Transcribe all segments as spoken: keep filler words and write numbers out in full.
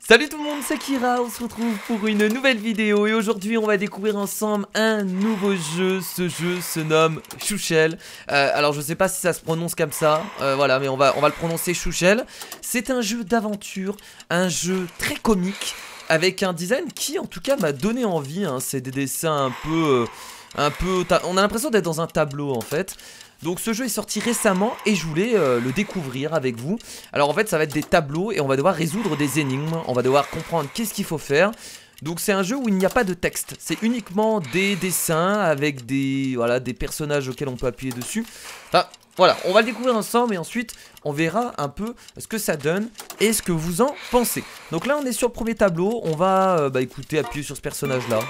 Salut tout le monde, c'est Kira, on se retrouve pour une nouvelle vidéo et aujourd'hui on va découvrir ensemble un nouveau jeu. Ce jeu se nomme Chouchel. euh, Alors je sais pas si ça se prononce comme ça, euh, voilà, mais on va, on va le prononcer Chouchel. C'est un jeu d'aventure, un jeu très comique, avec un design qui en tout cas m'a donné envie, hein. C'est des dessins un peu... Euh, un peu... On a l'impression d'être dans un tableau en fait. Donc ce jeu est sorti récemment et je voulais euh, le découvrir avec vous. Alors en fait ça va être des tableaux et on va devoir résoudre des énigmes. On va devoir comprendre qu'est-ce qu'il faut faire. Donc c'est un jeu où il n'y a pas de texte. C'est uniquement des dessins avec des, voilà, des personnages auxquels on peut appuyer dessus. Enfin voilà, on va le découvrir ensemble et ensuite on verra un peu ce que ça donne et ce que vous en pensez. Donc là on est sur le premier tableau. On va euh, bah, écoutez, appuyer sur ce personnage là.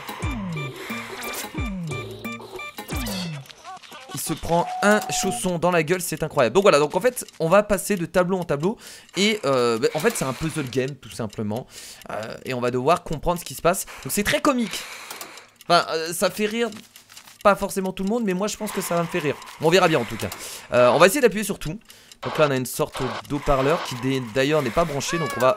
Il se prend un chausson dans la gueule, c'est incroyable. Donc voilà, donc en fait on va passer de tableau en tableau. Et euh, bah, en fait c'est un puzzle game tout simplement, euh, et on va devoir comprendre ce qui se passe. Donc c'est très comique. Enfin euh, ça fait rire, pas forcément tout le monde, mais moi je pense que ça va me faire rire. On verra bien en tout cas. euh, On va essayer d'appuyer sur tout. Donc là on a une sorte d'haut-parleur qui d'ailleurs n'est pas branché. Donc on va...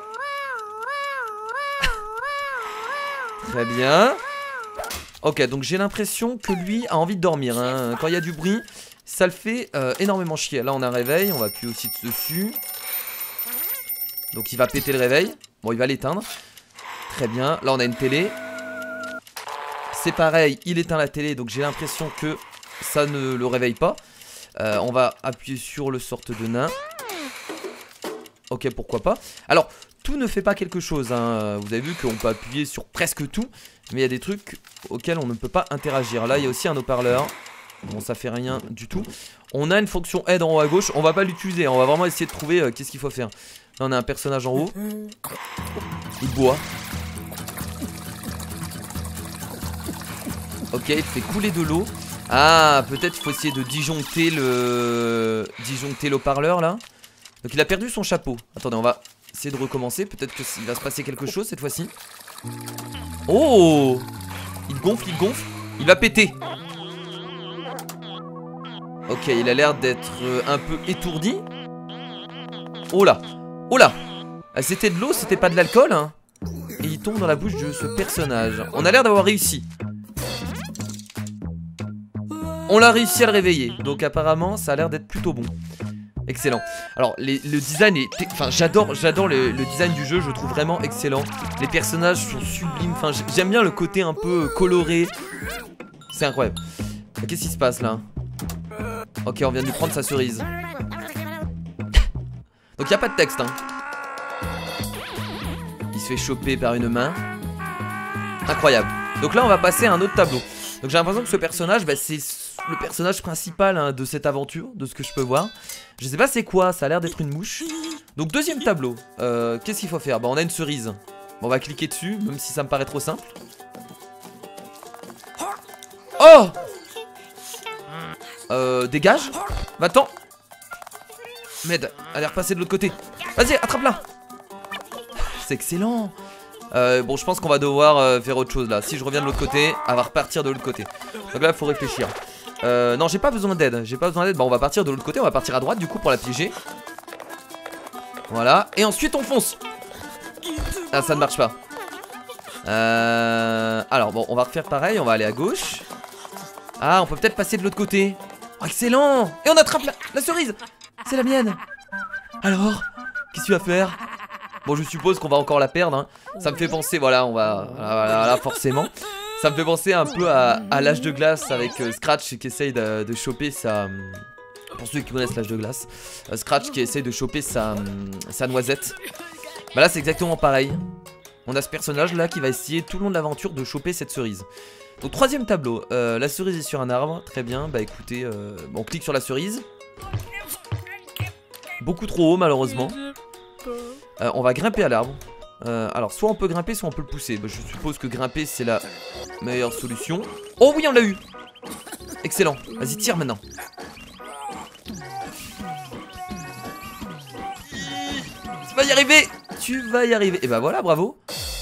Très bien. Ok, donc j'ai l'impression que lui a envie de dormir, hein. Quand il y a du bruit, ça le fait euh, énormément chier. Là on a un réveil, on va appuyer aussi dessus. Donc il va péter le réveil. Bon, il va l'éteindre. Très bien, là on a une télé. C'est pareil, il éteint la télé, donc j'ai l'impression que ça ne le réveille pas. euh, On va appuyer sur le sorte de nain. Ok, pourquoi pas. Alors, tout ne fait pas quelque chose, hein. Vous avez vu qu'on peut appuyer sur presque tout, mais il y a des trucs auxquels on ne peut pas interagir. Là il y a aussi un haut-parleur. Bon, ça fait rien du tout. On a une fonction aide en haut à gauche. On va pas l'utiliser, on va vraiment essayer de trouver euh, qu'est-ce qu'il faut faire. Là on a un personnage en haut. Il boit. Ok, il fait couler de l'eau. Ah, peut-être il faut essayer de disjoncter le... Disjoncter l'haut-parleur là. Donc il a perdu son chapeau. Attendez, on va essayer de recommencer. Peut-être qu'il va se passer quelque chose cette fois-ci. Oh! Il gonfle, il gonfle. Il va péter. Ok, il a l'air d'être euh, un peu étourdi. Oh là! Oh là! Ah, c'était de l'eau, c'était pas de l'alcool, hein. Et il tombe dans la bouche de ce personnage. On a l'air d'avoir réussi. On l'a réussi à le réveiller. Donc apparemment, ça a l'air d'être plutôt bon. Excellent. Alors les, le design est... Enfin j'adore j'adore le, le design du jeu. Je trouve vraiment excellent. Les personnages sont sublimes. Enfin j'aime bien le côté un peu coloré. C'est incroyable. Qu'est-ce qui se passe là? Ok, on vient de lui prendre sa cerise. Donc il n'y a pas de texte, hein. Il se fait choper par une main. Incroyable. Donc là on va passer à un autre tableau. Donc j'ai l'impression que ce personnage, bah, c'est le personnage principal, hein, de cette aventure, de ce que je peux voir. Je sais pas c'est quoi, ça a l'air d'être une mouche. Donc deuxième tableau, euh, qu'est-ce qu'il faut faire? Bah on a une cerise. Bon, on va cliquer dessus, même si ça me paraît trop simple. Oh! Euh, dégage. Va-t'en. M'aide, allez repasser de l'autre côté. Vas-y, attrape-la. C'est excellent. Euh, bon, je pense qu'on va devoir euh, faire autre chose là. Si je reviens de l'autre côté, elle va repartir de l'autre côté. Donc là, il faut réfléchir. Euh, non, j'ai pas besoin d'aide. J'ai pas besoin d'aide. Bah, on va partir de l'autre côté. On va partir à droite du coup pour la piéger. Voilà. Et ensuite, on fonce. Ah, ça ne marche pas. Euh... Alors, bon, on va refaire pareil. On va aller à gauche. Ah, on peut peut-être passer de l'autre côté. Oh, excellent. Et on attrape la, la cerise. C'est la mienne. Alors, qu'est-ce que tu vas faire? Bon, je suppose qu'on va encore la perdre, hein. Ça me fait penser, voilà, on va... Voilà, voilà, forcément. Ça me fait penser un peu à, à l'âge de glace avec euh, Scratch qui essaye de, de choper sa... Pour ceux qui connaissent l'âge de glace, euh, Scratch qui essaye de choper sa, sa noisette. Bah là, c'est exactement pareil. On a ce personnage là qui va essayer tout le long de l'aventure de choper cette cerise. Donc troisième tableau, euh, la cerise est sur un arbre. Très bien, bah écoutez, euh, on clique sur la cerise. Beaucoup trop haut malheureusement. Euh, on va grimper à l'arbre. euh, Alors soit on peut grimper, soit on peut le pousser. Bah, je suppose que grimper c'est la meilleure solution. Oh oui, on l'a eu. Excellent, vas-y tire maintenant. Tu vas y arriver. Tu vas y arriver. Et bah voilà, bravo.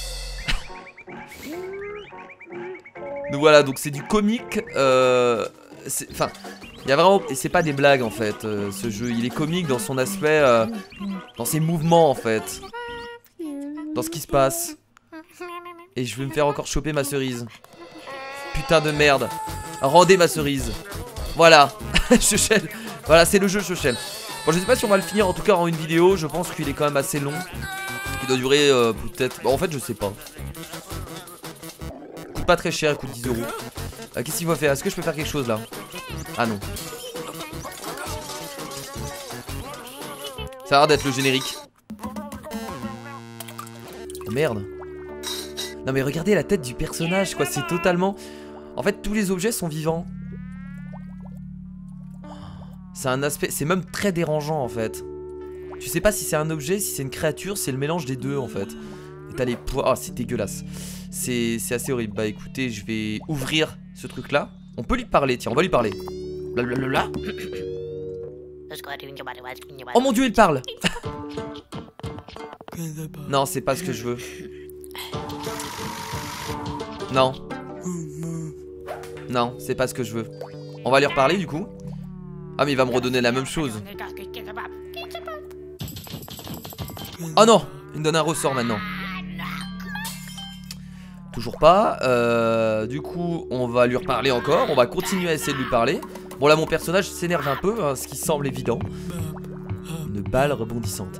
Donc voilà, donc c'est du comique. euh, Enfin, il y a vraiment... Et c'est pas des blagues en fait, euh, ce jeu. Il est comique dans son aspect, euh, dans ses mouvements en fait. dans ce qui se passe. Et je vais me faire encore choper ma cerise. Putain de merde. Rendez ma cerise. Voilà. Chouchel. Voilà, c'est le jeu Chouchel. Bon, je sais pas si on va le finir en tout cas en une vidéo. Je pense qu'il est quand même assez long. Il doit durer euh, peut-être... Bon, en fait, je sais pas. Il coûte pas très cher, il coûte dix euros. Euh, Qu'est-ce qu'il faut faire? Est-ce que je peux faire quelque chose là? Ah non. Ça a l'air d'être le générique. Oh, merde. Non mais regardez la tête du personnage quoi, c'est totalement... En fait tous les objets sont vivants. C'est un aspect, c'est même très dérangeant en fait. Tu sais pas si c'est un objet, si c'est une créature, c'est le mélange des deux en fait. Et t'as les poids, oh c'est dégueulasse. C'est assez horrible, bah écoutez je vais ouvrir ce truc là. On peut lui parler, tiens on va lui parler. Blablabla. Oh mon dieu il parle. Non c'est pas ce que je veux. Non. Non, c'est pas ce que je veux. On va lui reparler du coup. Ah mais il va me redonner la même chose. Oh non, il me donne un ressort maintenant. Toujours pas. euh, Du coup on va lui reparler encore. On va continuer à essayer de lui parler. Bon là mon personnage s'énerve un peu, hein, ce qui semble évident. Une balle rebondissante.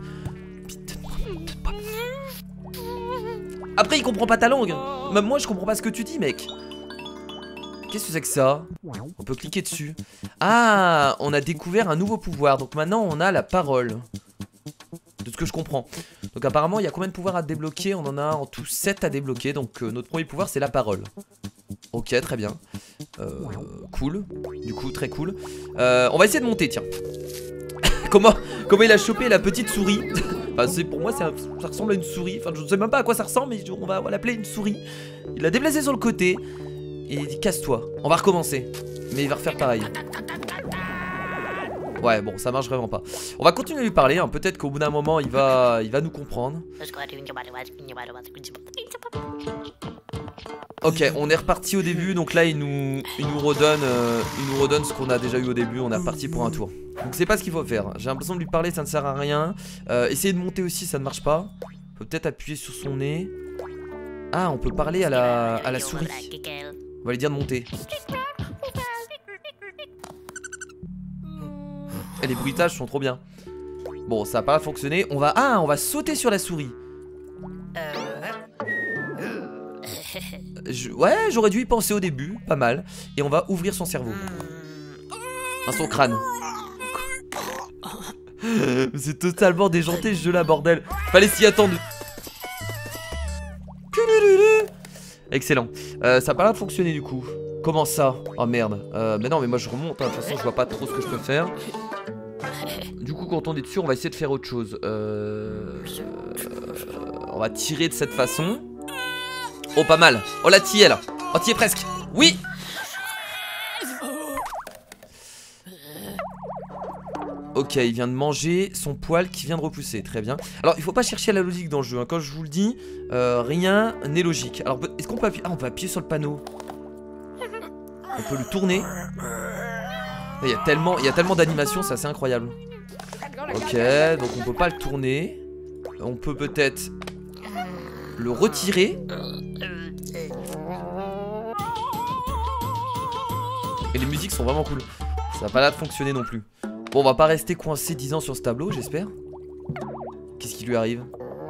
Après il comprend pas ta langue. Même moi je comprends pas ce que tu dis mec. Qu'est-ce que c'est que ça? On peut cliquer dessus. Ah, on a découvert un nouveau pouvoir. Donc maintenant on a la parole. De ce que je comprends. Donc apparemment il y a combien de pouvoirs à débloquer? On en a en tout sept à débloquer. Donc euh, notre premier pouvoir c'est la parole. Ok très bien. euh, Cool. Du coup très cool. euh, On va essayer de monter tiens. Comment, comment il a chopé la petite souris? Enfin c'est pour moi un, ça ressemble à une souris. Enfin je ne sais même pas à quoi ça ressemble. Mais on va, va l'appeler une souris. Il l'a déplacé sur le côté. Et il dit casse-toi. On va recommencer. Mais il va refaire pareil. Ouais bon ça marche vraiment pas. On va continuer à lui parler hein. Peut-être qu'au bout d'un moment il va, il va nous comprendre. Ok on est reparti au début. Donc là il nous, il nous redonne euh, il nous redonne ce qu'on a déjà eu au début. On est reparti pour un tour. Donc c'est pas ce qu'il faut faire. J'ai l'impression de lui parler ça ne sert à rien. euh, Essayer de monter aussi ça ne marche pas. On peut peut-être appuyer sur son nez. Ah on peut parler à la, à la souris. On va lui dire de monter. Et les bruitages sont trop bien. Bon ça a pas fonctionné. On va, ah on va sauter sur la souris. Je... Ouais j'aurais dû y penser au début. Pas mal. Et on va ouvrir son cerveau. Enfin, son crâne. C'est totalement déjanté ce jeu là bordel. Fallait s'y attendre. Excellent. euh, Ça a pas l'air de fonctionner du coup. Comment ça? Oh merde. euh, Mais non mais moi je remonte hein. De toute façon je vois pas trop ce que je peux faire. Du coup quand on est dessus on va essayer de faire autre chose. euh... On va tirer de cette façon. Oh pas mal. Oh là t'y es là. Oh t'y es presque. Oui. Ok il vient de manger son poil qui vient de repousser. Très bien. Alors il faut pas chercher la logique dans le jeu hein. Quand je vous le dis euh, rien n'est logique. Alors est-ce qu'on peut appuyer? Ah on peut appuyer sur le panneau. On peut le tourner. Il y a tellement, il y a tellement d'animations, c'est assez incroyable. Ok, donc on peut pas le tourner. On peut peut-être le retirer. Et les musiques sont vraiment cool. Ça va pas l'air de fonctionner non plus. Bon, on va pas rester coincé dix ans sur ce tableau, j'espère. Qu'est-ce qui lui arrive?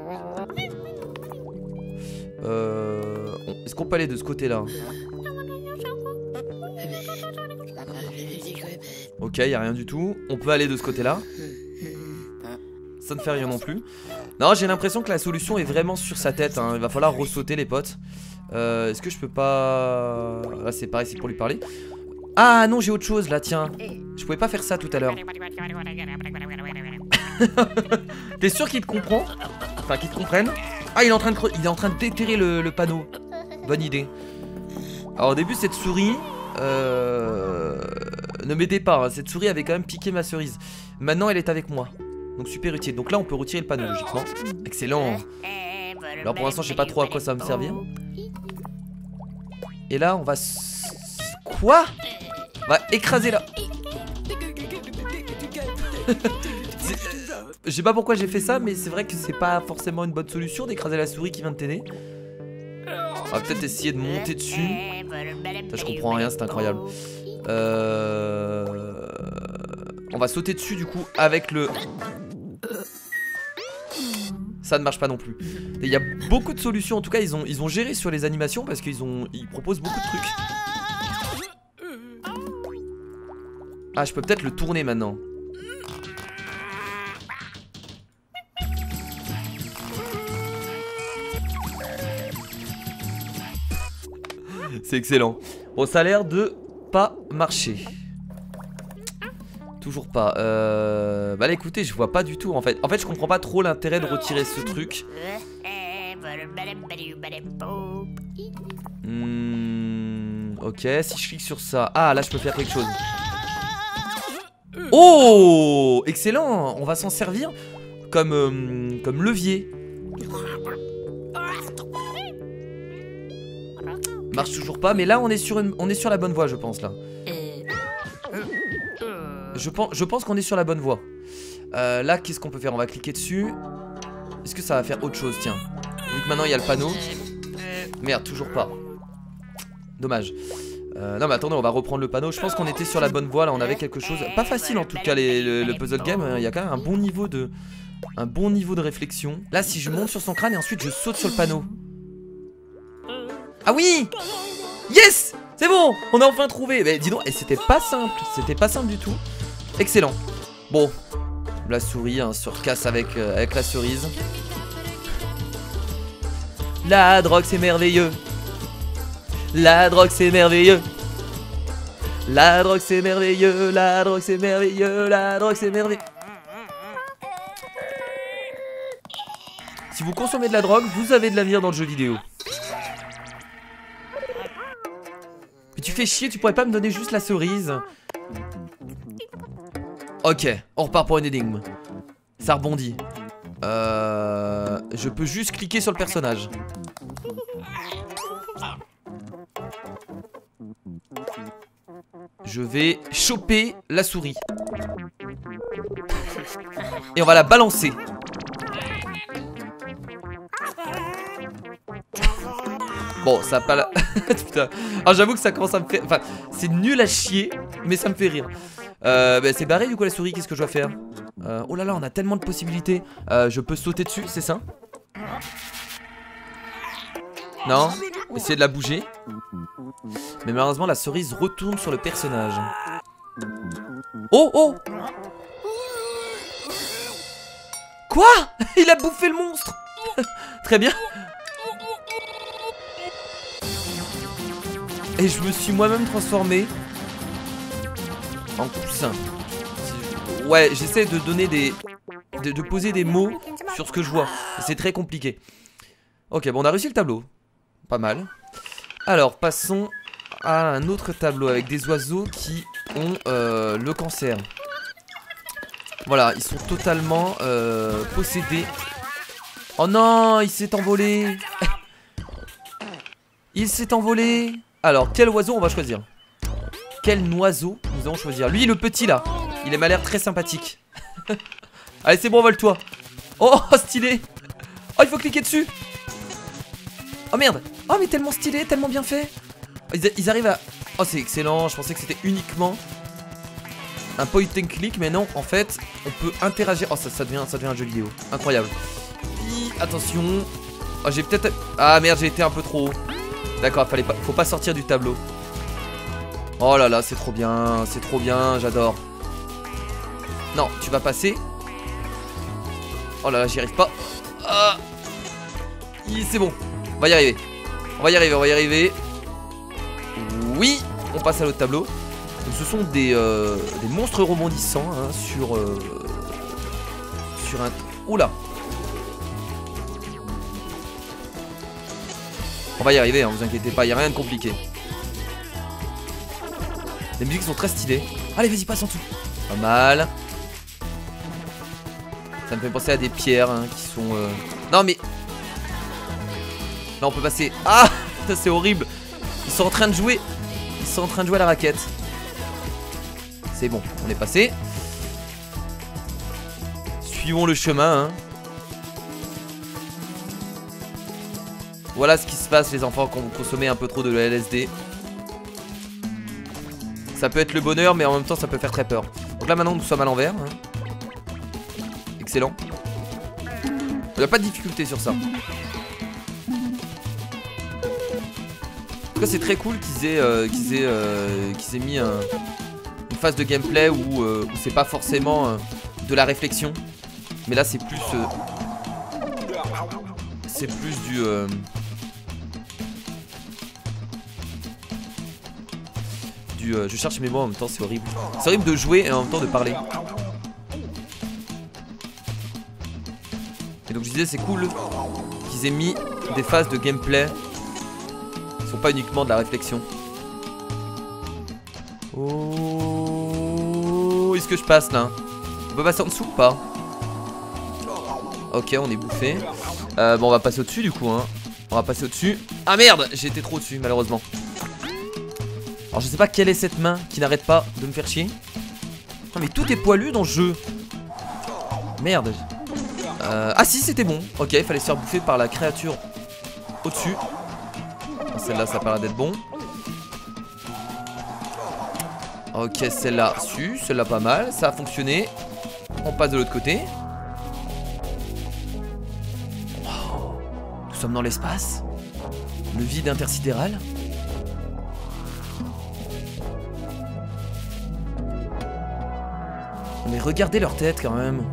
Euh... Est-ce qu'on peut aller de ce côté-là? Ok, y a rien du tout. On peut aller de ce côté-là. Ça ne fait rien non plus. Non, j'ai l'impression que la solution est vraiment sur sa tête hein. Il va falloir ressauter les potes. euh, Est-ce que je peux pas... Là c'est pareil, c'est pour lui parler. Ah non, j'ai autre chose là, tiens. Je pouvais pas faire ça tout à l'heure. T'es sûr qu'il te comprend? Enfin, qu'il te comprenne. Ah, il est en train de, il est en train de déterrer le, le panneau. Bonne idée. Alors au début, cette souris... Euh... Ne m'aidez pas, hein. Cette souris avait quand même piqué ma cerise. Maintenant, elle est avec moi. Donc super utile. Donc là, on peut retirer le panneau, logiquement. Excellent. Alors pour l'instant, je sais pas trop à quoi ça va me servir. Et là, on va... Quoi? On va écraser là. je sais pas pourquoi j'ai fait ça, mais c'est vrai que c'est pas forcément une bonne solution d'écraser la souris qui vient de t'aider. On va peut-être essayer de monter dessus. Putain, je comprends rien, c'est incroyable. Euh... On va sauter dessus du coup avec le... Ça ne marche pas non plus. Il y a beaucoup de solutions, en tout cas ils ont, ils ont géré sur les animations parce qu'ils ont, ils proposent beaucoup de trucs. Ah, je peux peut-être le tourner maintenant. C'est excellent. Bon, ça a l'air de pas marcher. Toujours pas. Euh... Bah là, écoutez, je vois pas du tout en fait. En fait, je comprends pas trop l'intérêt de retirer ce truc. Hmm... Ok, si je clique sur ça. Ah, là, je peux faire quelque chose. Oh, excellent. On va s'en servir comme, euh, comme levier. Marche toujours pas, mais là on est sur une, on est sur la bonne voie, je pense là. Je pense, je pense qu'on est sur la bonne voie. Euh, là, qu'est-ce qu'on peut faire? On va cliquer dessus. Est-ce que ça va faire autre chose? Tiens, vu que maintenant il y a le panneau. Merde, toujours pas. Dommage. Euh, non mais attendez, on va reprendre le panneau. Je pense qu'on était sur la bonne voie. Là, on avait quelque chose. Pas facile en tout cas les, le, le puzzle game. Il y a quand même un bon niveau de, un bon niveau de réflexion. Là, si je monte sur son crâne et ensuite je saute sur le panneau. Ah oui! Yes! C'est bon! On a enfin trouvé! Mais dis donc, et c'était pas simple. C'était pas simple du tout. Excellent. Bon. La souris hein, se recasse avec, euh, avec la cerise. La drogue c'est merveilleux. La drogue c'est merveilleux. La drogue c'est merveilleux. La drogue c'est merveilleux. La drogue c'est merveilleux. Si vous consommez de la drogue, vous avez de l'avenir dans le jeu vidéo. Mais tu fais chier, tu pourrais pas me donner juste la cerise? Ok, on repart pour une énigme. Ça rebondit. Euh, je peux juste cliquer sur le personnage. Je vais choper la souris. Et on va la balancer. Bon, ça a pas la... Putain. Alors j'avoue que ça commence à me faire... Enfin, c'est nul à chier, mais ça me fait rire. Euh, bah, c'est barré du coup la souris, qu'est-ce que je dois faire? euh, Oh là là, on a tellement de possibilités. euh, Je peux sauter dessus, c'est ça? Non? Essayer de la bouger. Mais malheureusement la cerise retourne sur le personnage. Oh oh! Quoi? Il a bouffé le monstre. Très bien. Et je me suis moi-même transformé en coussin. Ouais, j'essaie de donner des... De, de poser des mots sur ce que je vois. C'est très compliqué. Ok, bon, on a réussi le tableau. Pas mal. Alors, passons à un autre tableau avec des oiseaux qui ont euh, le cancer. Voilà, ils sont totalement euh, possédés. Oh non, il s'est envolé. Il s'est envolé. Alors, quel oiseau on va choisir? Quel oiseau nous allons choisir? Lui, le petit là. Il m'a l'air très sympathique. Allez, c'est bon, vole-toi. Oh, stylé. Oh, il faut cliquer dessus. Oh merde. Oh, mais tellement stylé, tellement bien fait. Ils, ils arrivent à... Oh, c'est excellent. Je pensais que c'était uniquement un point and click, mais non, en fait, on peut interagir. Oh, ça, ça, devient, ça devient un jeu vidéo. Incroyable. Hi, attention. Oh, j'ai peut-être... Ah merde, j'ai été un peu trop haut. D'accord, fallait pas... faut pas sortir du tableau. Oh là là, c'est trop bien. C'est trop bien, j'adore. Non, tu vas passer. Oh là là, j'y arrive pas. Ah. C'est bon. On va y arriver. On va y arriver, on va y arriver. Oui, on passe à l'autre tableau. Donc, ce sont des, euh, des monstres rebondissants hein, sur, euh, sur un... Oula. On va y arriver, hein, vous inquiétez pas, il n'y a rien de compliqué. Les musiques sont très stylées. Allez, vas-y, passe en dessous. Pas mal. Ça me fait penser à des pierres hein, qui sont... Euh... Non mais... Là on peut passer... Ah, c'est horrible. Ils sont en train de jouer. Ils sont en train de jouer à la raquette. C'est bon, on est passé. suivons le chemin, hein. Voilà ce qui se passe les enfants quand vous consommez un peu trop de L S D. Ça peut être le bonheur mais en même temps ça peut faire très peur. Donc là maintenant nous sommes à l'envers, hein. Excellent. Il n'y a pas de difficulté sur ça. En tout cas c'est très cool qu'ils aient, euh, qu'ils aient, euh, qu'ils aient mis un, une phase de gameplay où, euh, où c'est pas forcément euh, de la réflexion. Mais là c'est plus euh, c'est plus du euh, du euh, je cherche mes mots en même temps, c'est horrible. C'est horrible de jouer et en même temps de parler. Et donc je disais c'est cool qu'ils aient mis des phases de gameplay qui sont pas uniquement de la réflexion. Oh, est-ce que je passe là? On peut passer en dessous ou pas? Ok, on est bouffé. Euh, bon, on va passer au-dessus du coup, hein. On va passer au-dessus. Ah merde, j'ai été trop au-dessus, malheureusement. Alors, je sais pas quelle est cette main qui n'arrête pas de me faire chier. Non, mais tout est poilu dans le jeu. Merde. Euh, ah si, c'était bon. Ok, il fallait se faire bouffer par la créature au-dessus. Celle-là, ça paraît d'être bon. Ok, celle-là, su, celle-là pas mal, ça a fonctionné. On passe de l'autre côté. Oh, nous sommes dans l'espace. Le vide intersidéral. Mais regardez leur tête quand même.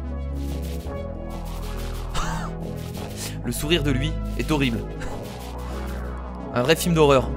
Le sourire de lui est horrible. Un vrai film d'horreur.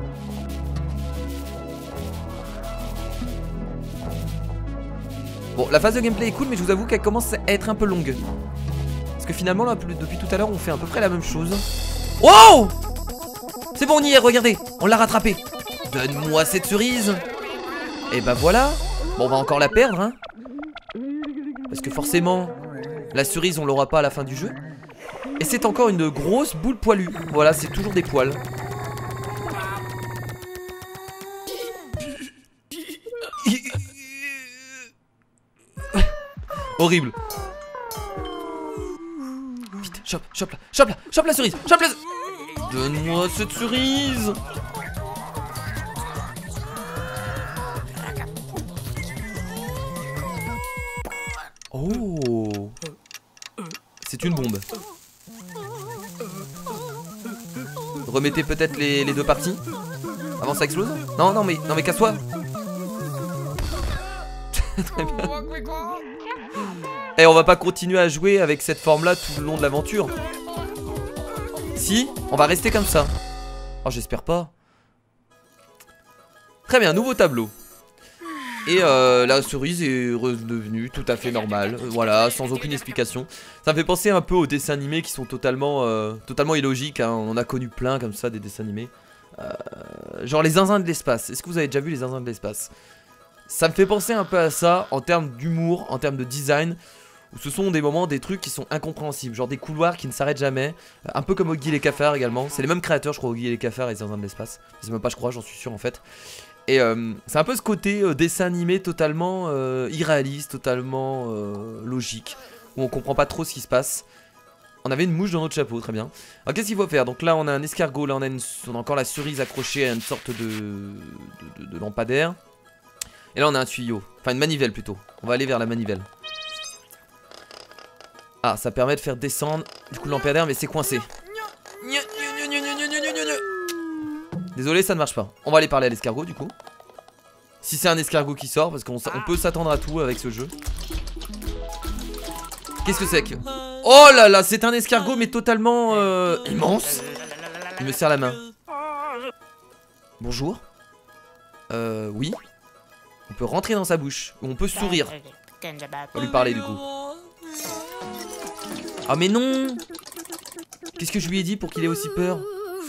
Bon, la phase de gameplay est cool, mais je vous avoue qu'elle commence à être un peu longue. Parce que finalement, là, depuis tout à l'heure, on fait à peu près la même chose. Wow! C'est bon, on y est, regardez. On l'a rattrapé. Donne-moi cette cerise. Et bah voilà. Bon, on va encore la perdre, hein. Parce que forcément, la cerise, on l'aura pas à la fin du jeu. Et c'est encore une grosse boule poilue. Voilà, c'est toujours des poils. Horrible. Vite, chope, chope la, chope la, chope la cerise, chope la... Donne-moi cette cerise. Oh. C'est une bombe. Remettez peut-être les, les deux parties avant ça explose. Non, non mais, non mais casse-toi. Très bien. Et on va pas continuer à jouer avec cette forme là tout le long de l'aventure. Si, on va rester comme ça. Oh, j'espère pas. Très bien, nouveau tableau. Et euh, la cerise est redevenue tout à fait normale. Voilà, sans aucune explication. Ça me fait penser un peu aux dessins animés qui sont totalement, euh, totalement illogiques, hein. On en a connu plein comme ça, des dessins animés. Euh, genre les zinzins de l'espace. Est-ce que vous avez déjà vu les zinzins de l'espace? Ça me fait penser un peu à ça en termes d'humour, en termes de design. Où ce sont des moments, des trucs qui sont incompréhensibles. Genre des couloirs qui ne s'arrêtent jamais. Un peu comme Oggy et les cafards également. C'est les mêmes créateurs, je crois, Oggy et les cafards et les zinzins de l'espace. C'est même pas, je crois, j'en suis sûr en fait. Et euh, c'est un peu ce côté euh, dessin animé totalement euh, irréaliste, totalement euh, logique. Où on comprend pas trop ce qui se passe. On avait une mouche dans notre chapeau, très bien. Alors qu'est-ce qu'il faut faire? Donc là on a un escargot, là on a, une, on a encore la cerise accrochée à une sorte de, de, de, de lampadaire. Et là on a un tuyau, enfin une manivelle plutôt. On va aller vers la manivelle. Ah, ça permet de faire descendre du coup le lampadaire, mais c'est coincé. Désolé, ça ne marche pas. On va aller parler à l'escargot du coup. Si c'est un escargot qui sort, parce qu'on on peut s'attendre à tout avec ce jeu. Qu'est-ce que c'est que... Oh là là, c'est un escargot mais totalement euh, immense. Il me serre la main. Bonjour. Euh, oui. On peut rentrer dans sa bouche. Ou on peut sourire. On va lui parler du coup. Ah mais non. Qu'est-ce que je lui ai dit pour qu'il ait aussi peur?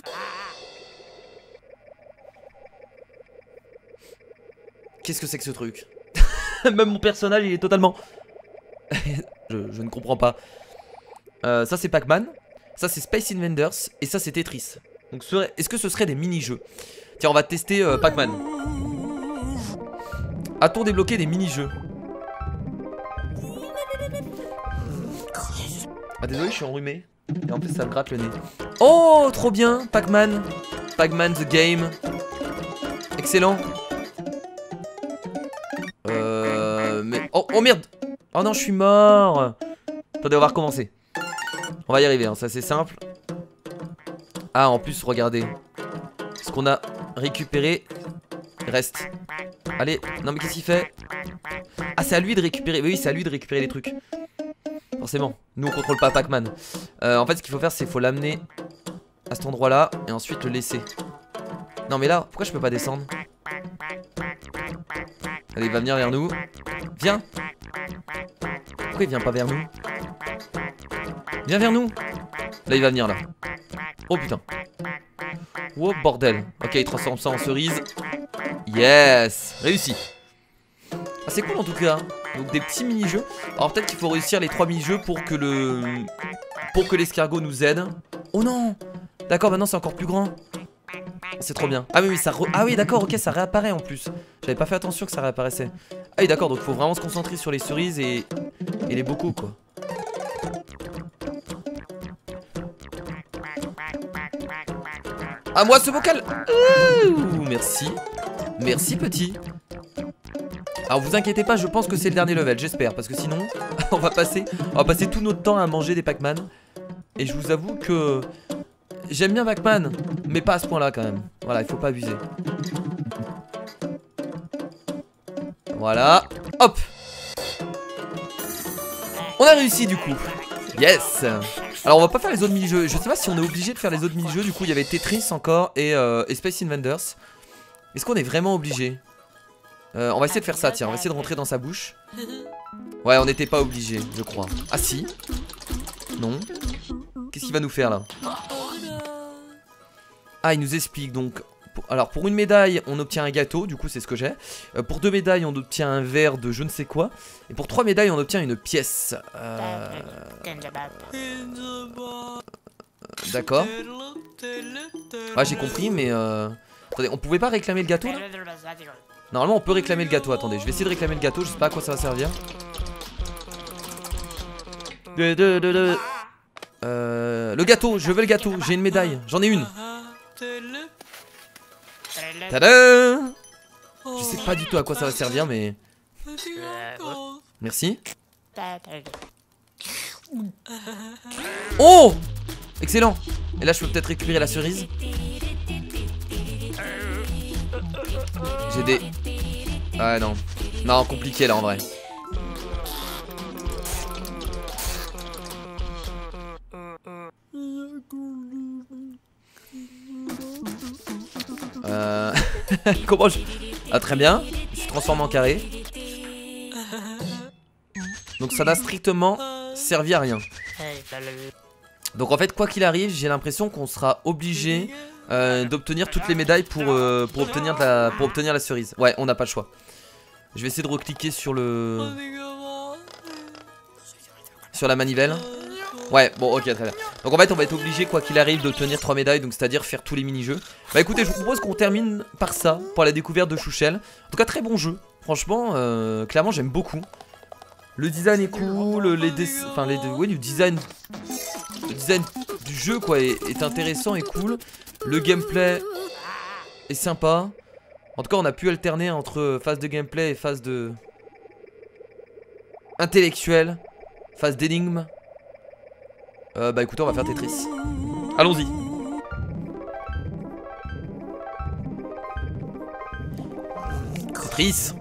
Qu'est-ce que c'est que ce truc? Même mon personnage il est totalement... je, je ne comprends pas. euh, Ça c'est Pac-Man. Ça c'est Space Invaders. Et ça c'est Tetris. Donc est-ce que ce serait des mini-jeux? Tiens on va tester euh, Pac-Man. A-t-on débloqué des mini-jeux? désolé, je suis enrhumé. Et en plus, ça me gratte le nez. Oh, trop bien, Pac-Man. Pac-Man the game. Excellent. Euh... Mais... Oh, oh merde. Oh non, je suis mort. Attendez, on va recommencer. On va y arriver, hein, ça c'est simple. Ah, en plus, regardez. Ce qu'on a récupéré reste. Allez, non mais qu'est-ce qu'il fait? Ah, c'est à lui de récupérer. Oui, c'est à lui de récupérer les trucs. Forcément, nous on contrôle pas Pac-Man. euh, En fait, ce qu'il faut faire, c'est qu'il faut l'amener à cet endroit-là et ensuite le laisser. Non mais là, pourquoi je peux pas descendre? Allez, il va venir vers nous. Viens. Pourquoi il vient pas vers nous? Viens vers nous. Là, il va venir là. Oh putain. Oh bordel. Ok, il transforme ça en cerise. Yes. Réussi. Ah, c'est cool en tout cas. Donc des petits mini-jeux. Alors peut-être qu'il faut réussir les trois mini-jeux pour que le... Pour que l'escargot nous aide. Oh non. D'accord, maintenant c'est encore plus grand. C'est trop bien. Ah oui, oui, ça re... ah oui, d'accord, ok, ça réapparaît en plus. J'avais pas fait attention que ça réapparaissait. Ah oui, d'accord, donc faut vraiment se concentrer sur les cerises et, et les bocaux, quoi. À moi ce bocal. Ouh, merci. Merci, petit. Alors vous inquiétez pas, je pense que c'est le dernier level, j'espère. Parce que sinon, on va passer On va passer tout notre temps à manger des Pac-Man. Et je vous avoue que... J'aime bien Pac-Man, mais pas à ce point-là quand même. Voilà, il faut pas abuser. Voilà. Hop. On a réussi du coup. Yes. Alors on va pas faire les autres mini-jeux. Je sais pas si on est obligé de faire les autres mini-jeux. Du coup il y avait Tetris encore et, euh, et Space Invaders. Est-ce qu'on est vraiment obligé? euh, On va essayer de faire ça, tiens. On va essayer de rentrer dans sa bouche. Ouais, on n'était pas obligé, je crois. Ah si. Non. Qu'est-ce qu'il va nous faire là? Ah, il nous explique donc. Pour, alors pour une médaille on obtient un gâteau, du coup c'est ce que j'ai. euh, Pour deux médailles on obtient un verre de je ne sais quoi. Et pour trois médailles on obtient une pièce. euh... D'accord. Ouais, j'ai compris, mais euh... attendez, on pouvait pas réclamer le gâteau là? Normalement on peut réclamer le gâteau, attendez, je vais essayer de réclamer le gâteau, je sais pas à quoi ça va servir. de, de, de, de. Euh... Le gâteau, je veux le gâteau, j'ai une médaille, j'en ai une. Tada! Je sais pas du tout à quoi ça va servir, mais... Merci. Oh! Excellent. Et là je peux peut-être récupérer la cerise. J'ai des... Ah non. Non, compliqué là en vrai. Euh... Comment je... Ah très bien. Je suis transformé en carré. Donc ça n'a strictement servi à rien. Donc en fait quoi qu'il arrive, j'ai l'impression qu'on sera obligé euh, d'obtenir toutes les médailles pour, euh, pour, obtenir de la, pour obtenir la cerise. Ouais, on n'a pas le choix. Je vais essayer de recliquer sur le... Sur la manivelle. Ouais, bon ok, très bien. Donc en fait on va être obligé quoi qu'il arrive d'obtenir trois médailles. Donc c'est à dire faire tous les mini-jeux. Bah écoutez, je vous propose qu'on termine par ça, pour la découverte de Chouchel. En tout cas très bon jeu. Franchement, euh, clairement j'aime beaucoup. Le design est cool, les dessins... Enfin les... Oui, le design... Le design du jeu quoi est, est intéressant et cool. Le gameplay est sympa. En tout cas on a pu alterner entre phase de gameplay et phase de... intellectuelle. Phase d'énigme. Euh, bah écoutez, on va faire Tetris. Allons-y. Tetris.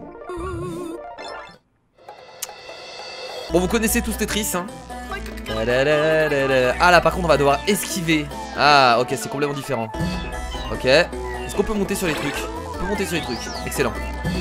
Bon, vous connaissez tous Tetris, hein. Ah là, par contre, on va devoir esquiver. Ah, ok, c'est complètement différent. Ok. Est-ce qu'on peut monter sur les trucs? On peut monter sur les trucs. Excellent.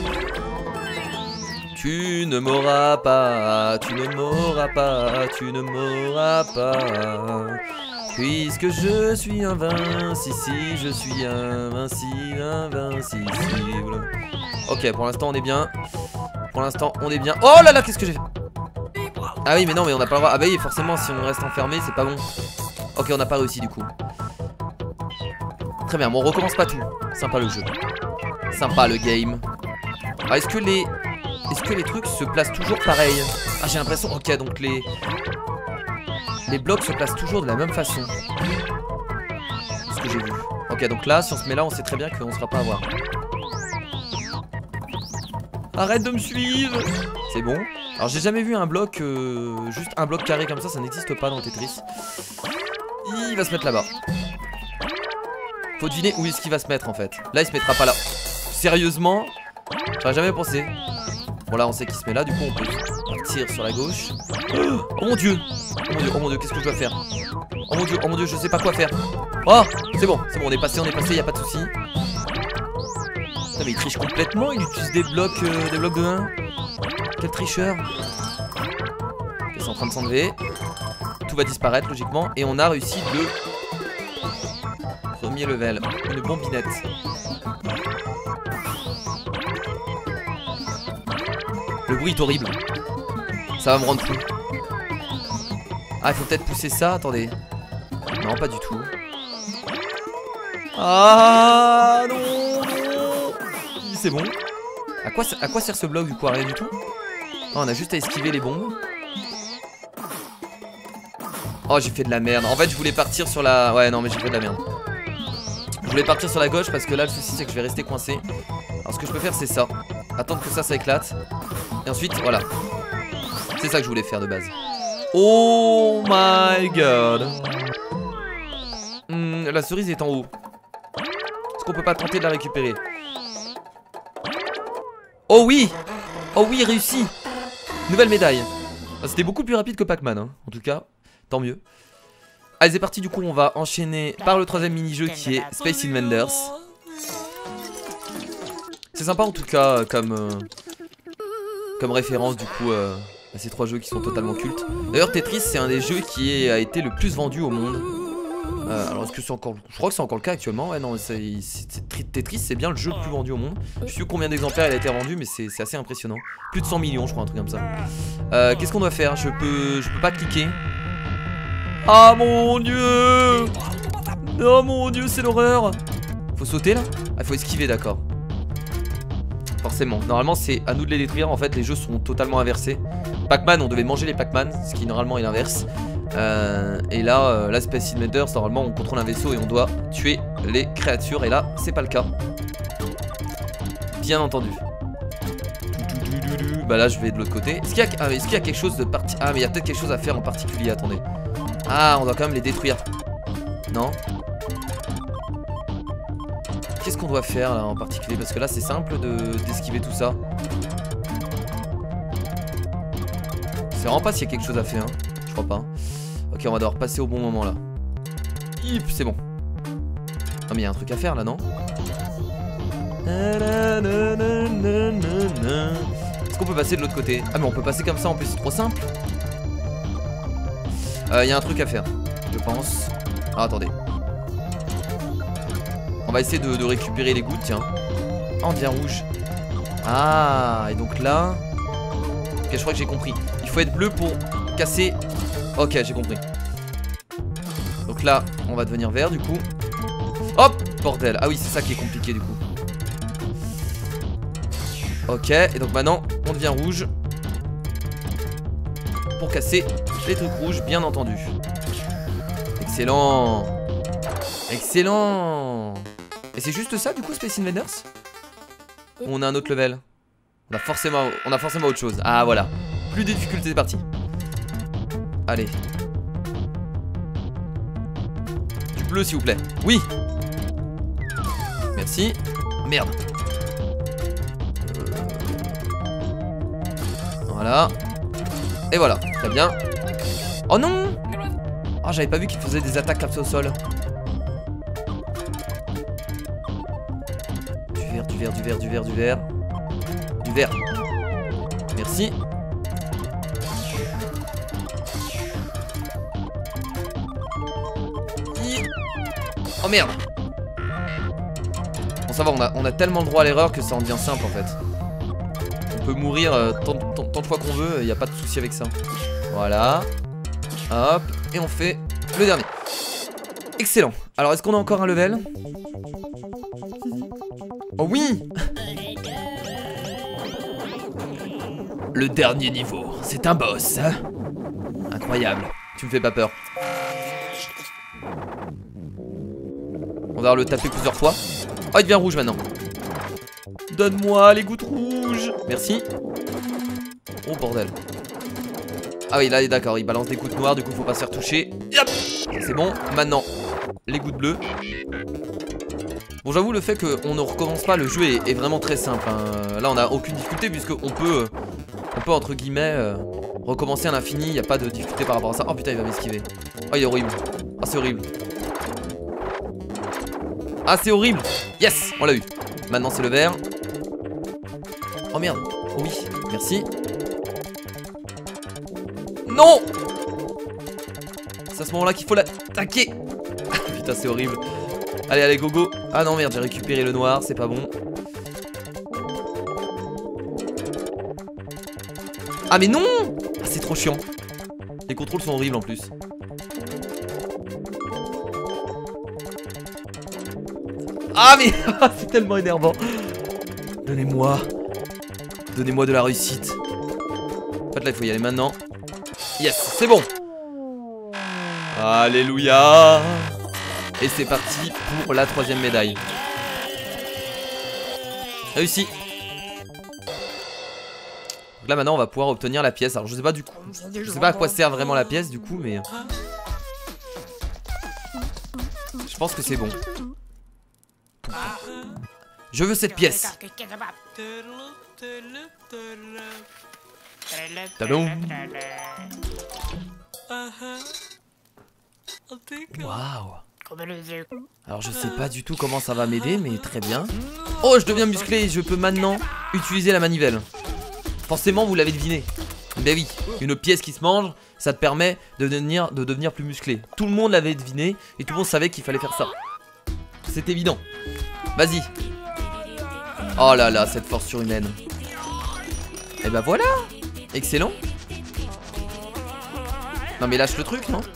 Tu ne m'auras pas, tu ne m'auras pas, tu ne m'auras pas. Puisque je suis invincible, si je suis invincible, invincible. Ok, pour l'instant on est bien. Pour l'instant on est bien. Oh là là, qu'est-ce que j'ai fait? Ah oui, mais non, mais on n'a pas le droit. Ah bah oui, forcément, si on reste enfermé, c'est pas bon. Ok, on n'a pas réussi du coup. Très bien, bon, on recommence pas tout. Sympa le jeu. Sympa le game. Ah, est-ce que les... Est-ce que les trucs se placent toujours pareil? Ah j'ai l'impression, ok donc les... les blocs se placent toujours de la même façon. C'est ce que j'ai vu. Ok, donc là, si on se met là, on sait très bien qu'on ne sera pas à voir. Arrête de me suivre. C'est bon. Alors j'ai jamais vu un bloc, euh, juste un bloc carré comme ça, ça n'existe pas dans Tetris. Il va se mettre là-bas. Faut deviner où est-ce qu'il va se mettre en fait. Là il se mettra pas là. Sérieusement, j'aurais jamais pensé. Bon là on sait qu'il se met là, du coup on peut partir sur la gauche. Oh mon dieu. Oh mon dieu, oh mon dieu, qu'est-ce que je dois faire? Oh mon dieu, oh mon dieu, je sais pas quoi faire. Oh, c'est bon, c'est bon, on est passé, on est passé, y a pas de souci. Putain, mais il triche complètement, il utilise des blocs, euh, des blocs de un. Quel tricheur. Ok, c'est en train de s'enlever. Tout va disparaître logiquement. Et on a réussi le premier level. Une bombinette. Le bruit est horrible. Ça va me rendre fou. Ah, il faut peut-être pousser ça, attendez. Non, pas du tout. Ah non, non. C'est bon. À quoi, à quoi sert ce bloc du coup? À rien du tout. Oh, on a juste à esquiver les bombes. Oh, j'ai fait de la merde. En fait, je voulais partir sur la... Ouais, non, mais j'ai fait de la merde. Je voulais partir sur la gauche parce que là, le souci, c'est que je vais rester coincé. Alors, ce que je peux faire, c'est ça. Attendre que ça, ça éclate. Et ensuite, voilà. C'est ça que je voulais faire de base. Oh my god. Hmm, la cerise est en haut. Est-ce qu'on peut pas tenter de la récupérer? Oh oui. Oh oui, réussi. Nouvelle médaille. C'était beaucoup plus rapide que Pac-Man, hein. En tout cas, tant mieux. Allez, c'est parti, du coup on va enchaîner par le troisième mini-jeu qui est Space Invaders. C'est sympa en tout cas comme, euh, comme référence du coup euh, à ces trois jeux qui sont totalement cultes. D'ailleurs Tetris c'est un des jeux qui a été le plus vendu au monde. Euh, alors est-ce que c'est encore... Je crois que c'est encore le cas actuellement. Ouais non, c'est, c'est, Tetris c'est bien le jeu le plus vendu au monde. Je sais plus combien d'exemplaires il a été vendu, mais c'est assez impressionnant. Plus de cent millions je crois, un truc comme ça. euh, Qu'est-ce qu'on doit faire? Je peux, je peux pas cliquer. Ah mon dieu. Oh mon dieu, c'est l'horreur. Faut sauter là? Ah, faut esquiver, d'accord. Forcément, normalement c'est à nous de les détruire. En fait les jeux sont totalement inversés. Pac-Man, on devait manger les Pac-Man, ce qui normalement est l'inverse. euh, Et là, euh, la Space Invaders, normalement on contrôle un vaisseau et on doit tuer les créatures. Et là, c'est pas le cas. Bien entendu. Bah là je vais de l'autre côté. Est-ce qu'il y, ah, est qu'il y a quelque chose de parti... Ah mais il y a peut-être quelque chose à faire en particulier, attendez. Ah, on doit quand même les détruire. Non? Qu'est-ce qu'on doit faire là en particulier? Parce que là c'est simple d'esquiver de, tout ça. C'est vraiment pas s'il y a quelque chose à faire, hein. Je crois pas. Ok, on va devoir passer au bon moment là. Hip, c'est bon. Ah mais il y a un truc à faire là, non? Est-ce qu'on peut passer de l'autre côté? Ah mais on peut passer comme ça en plus, c'est trop simple. Il euh, y a un truc à faire, je pense. Ah, attendez. On va essayer de, de récupérer les gouttes, tiens. Ah, on devient rouge. Ah, et donc là... Ok, je crois que j'ai compris. Il faut être bleu pour casser... Ok, j'ai compris. Donc là, on va devenir vert, du coup. Hop, bordel. Ah oui, c'est ça qui est compliqué, du coup. Ok, et donc maintenant, on devient rouge. Pour casser les trucs rouges, bien entendu. Excellent. Excellent. Et c'est juste ça du coup, Space Invaders? Ou on a un autre level? On a forcément, on a forcément autre chose. Ah voilà. Plus de difficultés, c'est parti. Allez. Du bleu s'il vous plaît. Oui. Merci. Merde. euh... Voilà. Et voilà, très bien. Oh non. Oh, j'avais pas vu qu'il faisait des attaques comme ça au sol. Du vert, du vert, du vert, du vert, du vert. Du vert. Merci. Oh merde. Bon ça va, on a, on a tellement le droit à l'erreur que ça en devient simple en fait. On peut mourir euh, tant, tant, tant de fois qu'on veut, il n'y a pas de souci avec ça. Voilà. Hop. Et on fait le dernier. Excellent. Alors est-ce qu'on a encore un level? Oh oui. Le dernier niveau. C'est un boss, hein? Incroyable. Tu me fais pas peur. On va le taper plusieurs fois. Oh, il devient rouge maintenant. Donne-moi les gouttes rouges. Merci. Oh bordel. Ah oui, là d'accord, il balance des gouttes noires, du coup faut pas se faire toucher. C'est bon, maintenant les gouttes bleues. Bon, j'avoue, le fait qu'on ne recommence pas, le jeu est, est vraiment très simple hein. Là on a aucune difficulté puisqu'on peut On peut entre guillemets euh, recommencer à l'infini. Il n'y a pas de difficulté par rapport à ça. Oh putain, il va m'esquiver. Oh, il est horrible. Ah, c'est horrible. Ah, c'est horrible. Yes, on l'a eu. Maintenant c'est le vert. Oh merde. Oh oui, merci. Non. C'est à ce moment là qu'il faut l'attaquer. Putain, c'est horrible. Allez, allez, go go. Ah non, merde, j'ai récupéré le noir, c'est pas bon. Ah mais non. Ah, c'est trop chiant. Les contrôles sont horribles en plus. Ah mais c'est tellement énervant. Donnez-moi Donnez-moi de la réussite. En fait là il faut y aller maintenant. Yes, c'est bon. Alléluia. Et c'est parti pour la troisième médaille. Réussi. Donc là maintenant on va pouvoir obtenir la pièce. Alors je sais pas du coup, je sais pas à quoi sert vraiment la pièce du coup, mais je pense que c'est bon. Je veux cette pièce. Tabou. Waouh. Alors je sais pas du tout comment ça va m'aider, mais très bien. Oh, je deviens musclé et je peux maintenant utiliser la manivelle. Forcément vous l'avez deviné. Ben oui, une pièce qui se mange, ça te permet de devenir, de devenir plus musclé. Tout le monde l'avait deviné et tout le monde savait qu'il fallait faire ça. C'est évident. Vas-y. Oh là là, cette force surhumaine. Et ben voilà. Excellent. Non mais lâche le truc, non?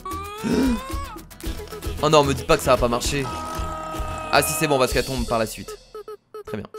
Oh non, me dites pas que ça va pas marcher. Ah si, c'est bon parce qu'elle tombe par la suite. Très bien.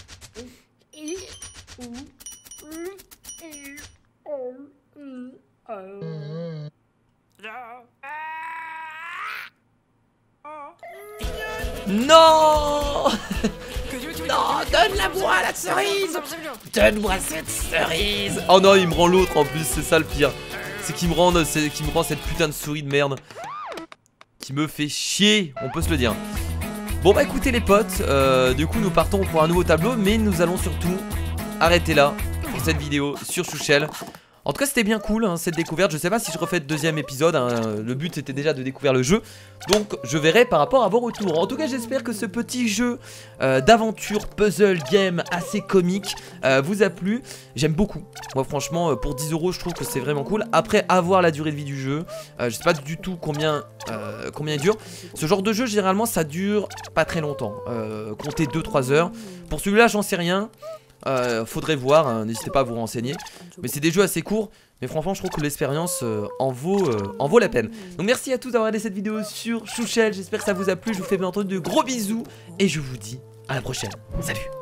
Non. Non, donne-la-moi la cerise. Donne-moi cette cerise. Oh non, il me rend l'autre en plus, c'est ça le pire. C'est qu'il me rend, c'est qu'il me rend cette putain de souris de merde. Qui me fait chier, on peut se le dire. Bon bah écoutez les potes, euh, du coup nous partons pour un nouveau tableau. Mais nous allons surtout arrêter là pour cette vidéo sur Chouchel. En tout cas c'était bien cool hein, cette découverte. Je sais pas si je refais le deuxième épisode hein. Le but c'était déjà de découvrir le jeu. Donc je verrai par rapport à vos retours. En tout cas j'espère que ce petit jeu euh, d'aventure puzzle game assez comique euh, vous a plu. J'aime beaucoup. Moi franchement pour dix euros je trouve que c'est vraiment cool. Après avoir la durée de vie du jeu, euh, je sais pas du tout combien, euh, combien il dure. Ce genre de jeu généralement ça dure pas très longtemps, euh, comptez deux trois heures. Pour celui-là j'en sais rien. Euh, faudrait voir, hein, n'hésitez pas à vous renseigner. Mais c'est des jeux assez courts. Mais franchement je trouve que l'expérience euh, en, vaut, euh, en vaut la peine. Donc merci à tous d'avoir regardé cette vidéo sur Chouchel. J'espère que ça vous a plu. Je vous fais bien entendu de gros bisous. Et je vous dis à la prochaine. Salut.